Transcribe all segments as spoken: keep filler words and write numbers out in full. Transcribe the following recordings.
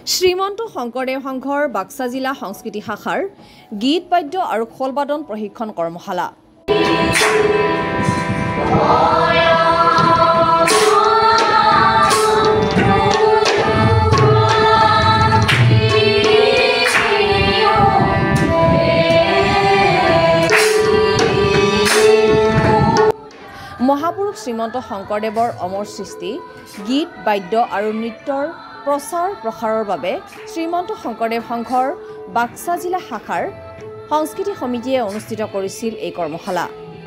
শ্ৰীমন্ত শংকৰদেৱ সংঘৰ বাক্সা জিলা সংস্কৃতি শাখাৰ গীত বাদ্য আৰু খোলবাদন প্ৰশিক্ষণ কৰ্মশালা। মহাপুৰুষ শ্ৰীমন্ত শংকৰদেৱৰ অমৰ সৃষ্টি গীত বাদ্য আৰু নৃত্যৰ প্ৰচাৰ প্ৰসাৰৰ বাবে শ্ৰীমন্ত শংকৰদেৱ সংঘৰ বাক্সা জিলা শাখাৰ সংস্কৃতি সমিতিয়ে অনুষ্ঠিত কৰিছিল এই কৰ্মশালা।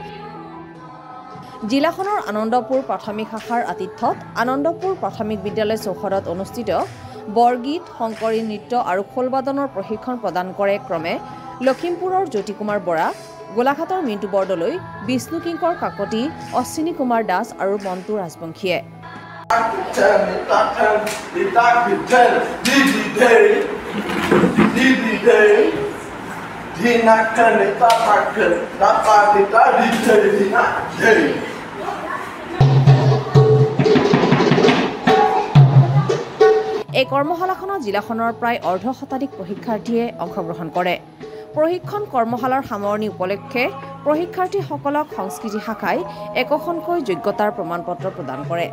জিলাখনৰ আনন্দপুৰ প্ৰাথমিক শাখাৰ আতিথ্যত আনন্দপুৰ প্ৰাথমিক বিদ্যালয় চৌহদত অনুষ্ঠিত বৰগীত, শংকৰী নৃত্য আৰু খোলবাদনৰ প্ৰশিক্ষণ প্ৰদান কৰে ক্ৰমে লখিমপুৰৰ জ্যোতি কুমাৰ বৰা, গোলাঘাটৰ মিণ্টু বৰদলৈ, বিষ্ণু কিংকৰ কাকতি, অশ্বিনী কুমাৰ দাস আৰু মন্টু ৰাজবংশীয়ে। এই কৰ্মশালাখনত জিলাখনৰ প্ৰায় অৰ্ধ শতাধিক প্ৰশিক্ষাৰ্থীয়ে অংশগ্ৰহণ কৰে। প্ৰশিক্ষণ কৰ্মশালাৰ সামৰণি উপলক্ষে প্ৰশিক্ষাৰ্থীসকলক সংস্কৃতি শাখাই একোখনকৈ যোগ্যতাৰ প্ৰমাণপত্ৰ প্ৰদান কৰে।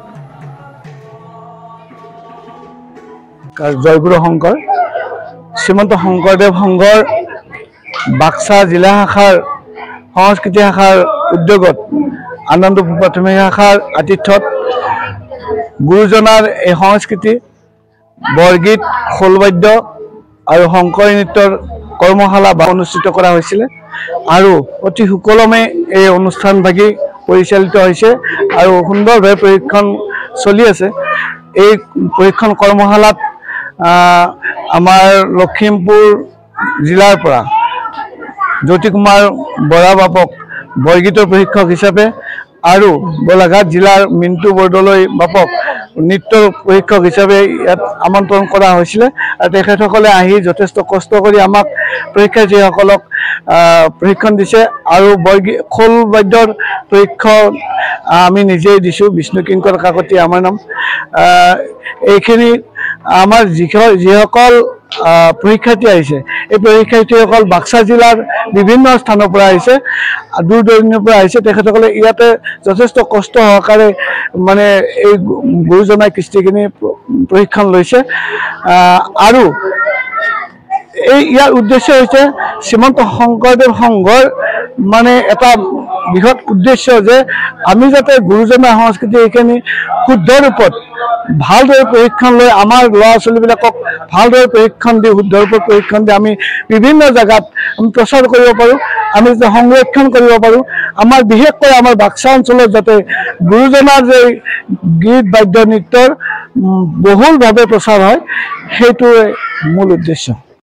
জয়গুৰু শংকৰ শ্ৰীমন্ত শংকৰদেৱ সংঘৰ বাক্সা জিলা শাখাৰ সংস্কৃতি শাখাৰ উদ্যোগত আনন্দপুৰ প্ৰাথমিক শাখাৰ আতিথ্যত গুৰুজনাৰ এই সংস্কৃতি বৰগীত, খোলবাদ্য আৰু শংকৰী নৃত্যৰ কৰ্মশালা অনুষ্ঠিত কৰা হৈছিল আৰু অতি সুকলমে এই অনুষ্ঠানভাগী পৰিচালিত হৈছে আৰু সুন্দৰভাৱে প্ৰশিক্ষণ চলি আছে। এই প্ৰশিক্ষণ কৰ্মশালাত আমাৰ লখিমপুৰ জিলাৰ পৰা জ্যোতি কুমাৰ বৰা বাপক বৰগীতৰ প্ৰশিক্ষক হিচাপে আৰু গোলাঘাট জিলাৰ মিণ্টু বৰদলৈ বাপক নৃত্যৰ প্ৰশিক্ষক হিচাপে ইয়াত আমন্ত্ৰণ কৰা হৈছিলে আৰু তেখেতসকলে আহি যথেষ্ট কষ্ট কৰি আমাক পৰীক্ষাৰ্থীসকলক প্ৰশিক্ষণ দিছে আৰু বৰগীত খোল বাদ্যৰ প্ৰশিক্ষণ আমি নিজেই দিছোঁ। বিষ্ণু কিংকৰ কাকতি আমাৰ নাম। এইখিনি আমাৰ যিসকল পৰীক্ষাৰ্থী আহিছে এই পৰীক্ষাৰ্থীসকল বাক্সা জিলাৰ বিভিন্ন স্থানৰ পৰা আহিছে, দূৰ দূৰণিৰ পৰা আহিছে। তেখেতসকলে ইয়াতে যথেষ্ট কষ্ট সহকাৰে মানে এই গুৰুজনাই কৃষ্টিখিনি প্ৰশিক্ষণ লৈছে আৰু এই ইয়াৰ উদ্দেশ্য হৈছে শ্ৰীমন্ত শংকৰদেৱ সংঘৰ মানে এটা বৃহৎ উদ্দেশ্য যে আমি যাতে গুৰুজনাৰ সংস্কৃতি এইখিনি শুদ্ধ ৰূপত ভালদৰে প্ৰশিক্ষণ লৈ আমাৰ ল'ৰা ছোৱালীবিলাকক ভালদৰে প্ৰশিক্ষণ দি শুদ্ধ ৰূপত প্ৰশিক্ষণ দি আমি বিভিন্ন জেগাত আমি প্ৰচাৰ কৰিব পাৰোঁ, আমি যাতে সংৰক্ষণ কৰিব পাৰোঁ। আমাৰ বিশেষকৈ আমাৰ বাক্সা অঞ্চলত যাতে গুৰুজনাৰ যে গীত বাদ্য নৃত্যৰ বহুলভাৱে প্ৰচাৰ হয়, সেইটোৱে মূল উদ্দেশ্য।